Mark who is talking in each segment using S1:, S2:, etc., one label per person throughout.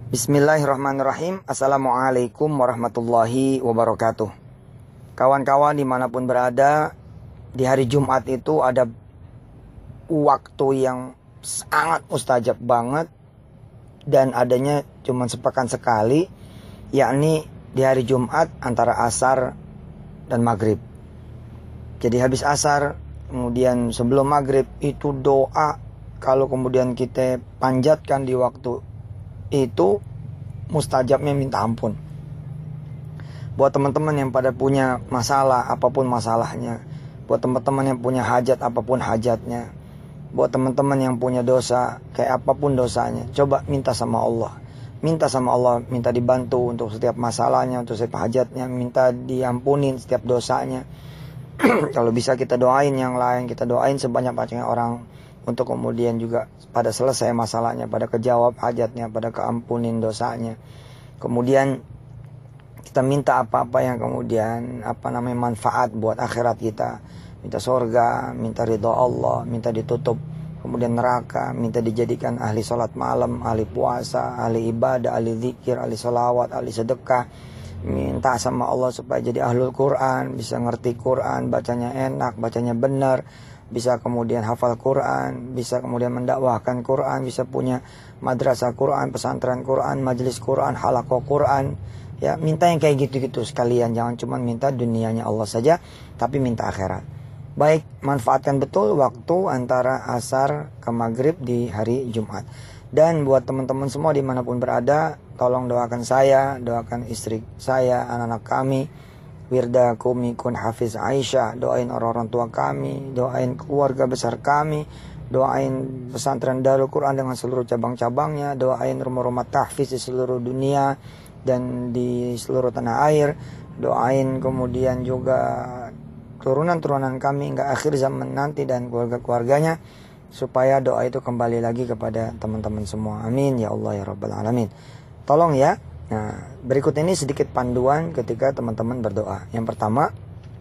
S1: Bismillahirrahmanirrahim. Assalamualaikum warahmatullahi wabarakatuh. Kawan-kawan dimanapun berada, di hari Jumat itu ada waktu yang sangat mustajab banget, dan adanya cuma sepekan sekali, yakni di hari Jumat antara asar dan maghrib. Jadi habis asar, kemudian sebelum maghrib itu doa, kalau kemudian kita panjatkan di waktu itu mustajabnya minta ampun. Buat teman-teman yang pada punya masalah, apapun masalahnya, buat teman-teman yang punya hajat, apapun hajatnya, buat teman-teman yang punya dosa, kayak apapun dosanya, coba minta sama Allah. Minta sama Allah, minta dibantu untuk setiap masalahnya, untuk setiap hajatnya, minta diampunin setiap dosanya. Kalau bisa kita doain yang lain, kita doain sebanyak-banyaknya orang, untuk kemudian juga pada selesai masalahnya, pada kejawab hajatnya, pada keampunin dosanya. Kemudian kita minta apa-apa yang kemudian manfaat buat akhirat kita. Minta surga, minta ridha Allah, minta ditutup kemudian neraka, minta dijadikan ahli sholat malam, ahli puasa, ahli ibadah, ahli zikir, ahli sholawat, ahli sedekah. Minta sama Allah supaya jadi ahlul Quran, bisa ngerti Quran, bacanya enak, bacanya benar, bisa kemudian hafal Quran, bisa kemudian mendakwahkan Quran, bisa punya madrasah Quran, pesantren Quran, majelis Quran, halaqah Quran. Ya, minta yang kayak gitu-gitu sekalian, jangan cuma minta dunianya Allah saja, tapi minta akhirat. Baik, manfaatkan betul waktu antara asar ke maghrib di hari Jumat. Dan buat teman-teman semua dimanapun berada, tolong doakan saya, doakan istri saya, anak-anak kami, Wirda Kumi Kun Hafiz Aisyah, doain orang-orang tua kami, doain keluarga besar kami, doain pesantren Darul Quran dengan seluruh cabang-cabangnya, doain rumah-rumah tahfiz di seluruh dunia dan di seluruh tanah air, doain kemudian juga turunan-turunan kami hingga akhir zaman nanti dan keluarga-keluarganya, supaya doa itu kembali lagi kepada teman-teman semua. Amin ya Allah ya Rabbal Alamin. Tolong ya. Nah, berikut ini sedikit panduan ketika teman-teman berdoa. Yang pertama,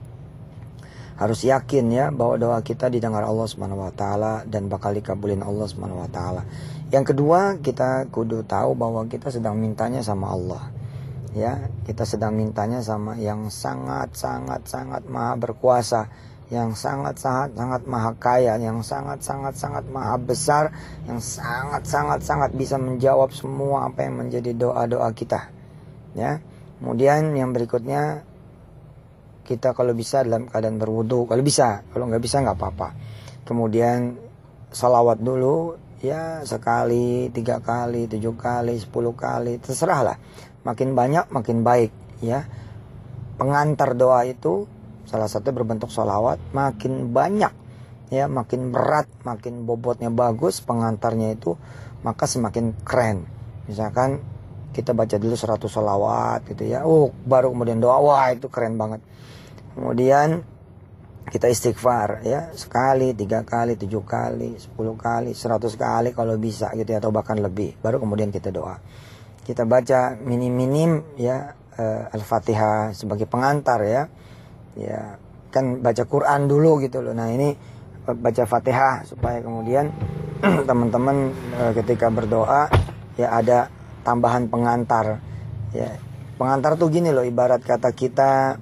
S1: harus yakin ya bahwa doa kita didengar Allah Subhanahu wa taala dan bakal dikabulin Allah Subhanahu wa taala. Yang kedua, kita kudu tahu bahwa kita sedang mintanya sama Allah. Ya, kita sedang mintanya sama yang sangat maha berkuasa, yang sangat maha kaya, yang sangat maha besar, yang sangat bisa menjawab semua apa yang menjadi doa-doa kita. Ya. Kemudian yang berikutnya, kita kalau bisa dalam keadaan berwudu, kalau bisa, kalau nggak bisa nggak apa-apa. Kemudian salawat dulu, ya, sekali, 3 kali, 7 kali, 10 kali, terserah lah. Makin banyak makin baik, ya. Pengantar doa itu salah satu berbentuk sholawat, makin banyak, ya, makin berat, makin bobotnya bagus pengantarnya itu, maka semakin keren. Misalkan kita baca dulu 100 sholawat gitu ya, baru kemudian doa, wah itu keren banget. Kemudian kita istighfar, ya, sekali, 3 kali, 7 kali, 10 kali, 100 kali kalau bisa gitu ya, atau bahkan lebih, baru kemudian kita doa. Kita baca minim ya, Al-Fatihah sebagai pengantar ya. Ya, kan baca Quran dulu gitu loh. Nah, ini baca Fatihah supaya kemudian teman-teman ketika berdoa ya ada tambahan pengantar. Ya, pengantar tuh gini loh, ibarat kata kita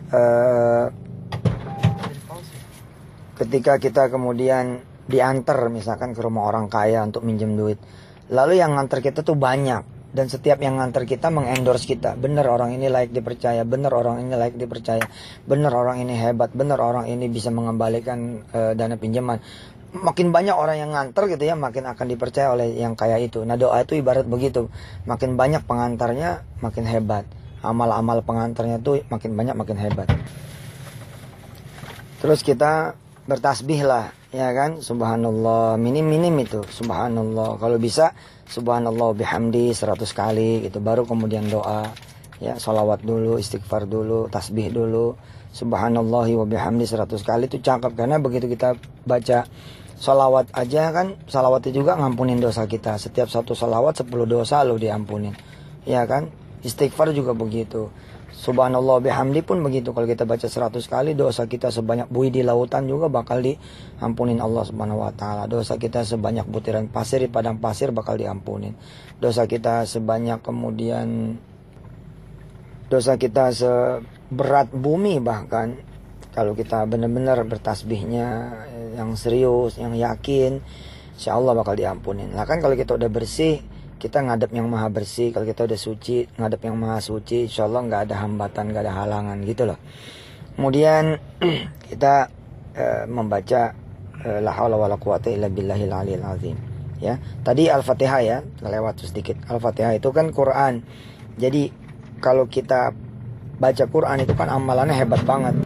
S1: ketika kita kemudian diantar misalkan ke rumah orang kaya untuk minjem duit. Lalu yang ngantar kita tuh banyak. Dan setiap yang nganter kita mengendorse kita. Bener orang ini layak dipercaya, bener orang ini layak dipercaya, bener orang ini hebat, bener orang ini bisa mengembalikan dana pinjaman. Makin banyak orang yang nganter gitu ya, makin akan dipercaya oleh yang kaya itu. Nah, doa itu ibarat begitu. Makin banyak pengantarnya, makin hebat. Amal-amal pengantarnya tuh makin banyak, makin hebat. Terus kita bertasbih lah, ya kan, subhanallah, minim itu, subhanallah, kalau bisa subhanallah bihamdi 100 kali gitu, baru kemudian doa, ya, sholawat dulu, istighfar dulu, tasbih dulu, subhanallahi wa bihamdi 100 kali itu cakep, karena begitu kita baca sholawat aja kan, sholawat itu juga ngampunin dosa kita, setiap satu sholawat 10 dosa lo diampunin, ya kan, istighfar juga begitu, Subhanallah bihamdi pun begitu. Kalau kita baca 100 kali, dosa kita sebanyak buih di lautan juga bakal diampunin Allah Subhanahu wa taala. Dosa kita sebanyak butiran pasir di padang pasir bakal diampunin. Dosa kita sebanyak dosa kita seberat bumi, bahkan kalau kita benar-benar bertasbihnya yang serius, yang yakin, insya Allah bakal diampunin. Nah kan kalau kita udah bersih, kita ngadep yang maha bersih. Kalau kita udah suci, ngadep yang maha suci, insya Allah nggak ada hambatan, nggak ada halangan gitu loh. Kemudian kita membaca la haula wala quwata illa billahil aliyil azim. Ya, tadi Al-Fatihah ya, lewat sedikit. Al-Fatihah itu kan Quran. Jadi kalau kita baca Quran itu kan amalannya hebat banget.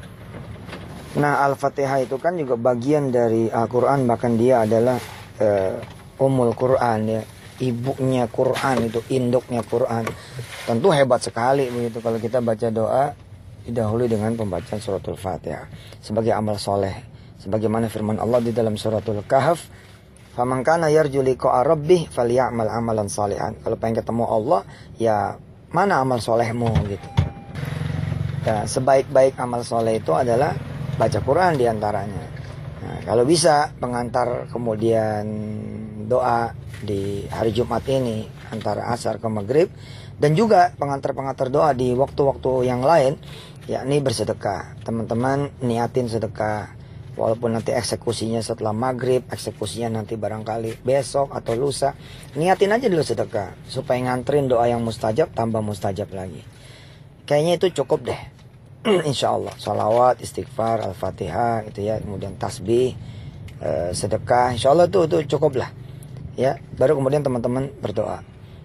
S1: Nah, Al-Fatihah itu kan juga bagian dari Al-Quran, bahkan dia adalah Ummul Quran ya. Ibunya Quran, itu induknya Quran. Tentu hebat sekali begitu kalau kita baca doa didahului dengan pembacaan suratul Fatihah sebagai amal soleh, sebagaimana firman Allah di dalam suratul Kahf, faman kana yarju liqa'a rabbih falyamal amalan salihan. Kalau pengen ketemu Allah, ya mana amal solehmu gitu. Ya, sebaik-baik amal soleh itu adalah baca Quran diantaranya. Nah, kalau bisa pengantar kemudian doa di hari Jumat ini antara asar ke maghrib, dan juga pengantar-pengantar doa di waktu-waktu yang lain, yakni bersedekah. Teman-teman niatin sedekah, walaupun nanti eksekusinya setelah maghrib, eksekusinya nanti barangkali besok atau lusa, niatin aja dulu sedekah supaya nganterin doa yang mustajab tambah mustajab lagi. Kayaknya itu cukup deh. Insya Allah salawat, istighfar, Al-Fatihah itu ya, kemudian tasbih, sedekah, insya Allah itu cukup lah ya. Baru kemudian teman-teman berdoa.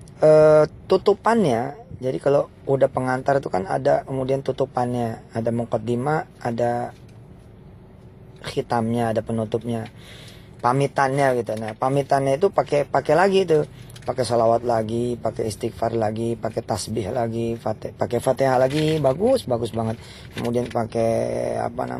S1: Tutupannya, jadi kalau udah pengantar itu kan ada kemudian tutupannya, ada muqaddimah, ada khitamnya, ada penutupnya, pamitannya gitu. Nah pamitannya itu pakai lagi itu, pakai salawat lagi, pakai istighfar lagi, pakai tasbih lagi, pakai Fatihah lagi, bagus banget. Kemudian pakai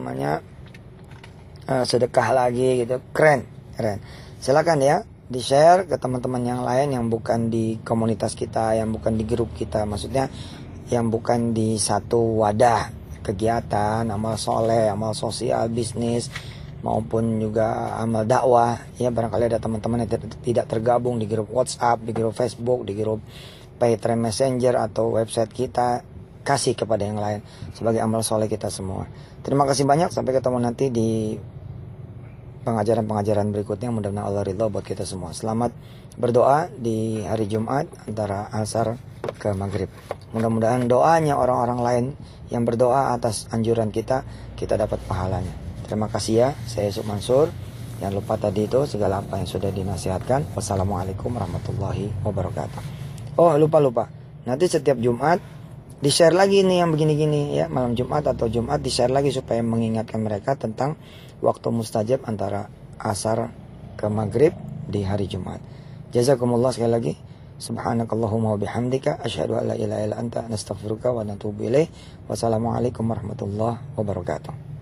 S1: sedekah lagi gitu, keren. Silakan ya di-share ke teman-teman yang lain yang bukan di komunitas kita, yang bukan di grup kita, maksudnya yang bukan di satu wadah kegiatan, amal soleh, amal sosial, bisnis, maupun juga amal dakwah ya. Barangkali ada teman-teman yang tidak tergabung di grup WhatsApp, di grup Facebook, di grup Paytm Messenger atau website kita, kasih kepada yang lain sebagai amal soleh kita semua. Terima kasih banyak, sampai ketemu nanti di pengajaran-pengajaran berikutnya. Mudah-mudahan Allah ridha buat kita semua. Selamat berdoa di hari Jumat antara asar ke maghrib. Mudah-mudahan doanya orang-orang lain yang berdoa atas anjuran kita dapat pahalanya. Terima kasih ya, saya Yusuf Mansur. Jangan lupa tadi itu segala apa yang sudah dinasihatkan. Wassalamualaikum warahmatullahi wabarakatuh. Oh lupa, nanti setiap Jumat di-share lagi nih yang begini-gini ya, malam Jumat atau Jumat di-share lagi supaya mengingatkan mereka tentang waktu mustajab antara asar ke maghrib di hari Jumat. Jazakumullah sekali lagi. Subhanakallahumma wa bihamdika asyhadu an la ilaha illa anta nastaghfiruka wa natubu ilaih. Wassalamualaikum warahmatullahi wabarakatuh.